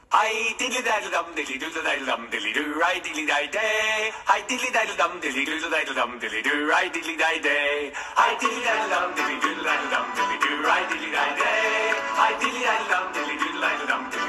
Hi diddly daddle dum dilly doodle daddle dum dilly doo right diddly day day. Hi diddly daddle dum dilly doodle daddle dum dilly doo right diddly day day. Hi diddly daddle dum dilly doodle daddle dum dilly doo right diddly day day. Hi diddly daddle dum dilly doodle daddle dum dilly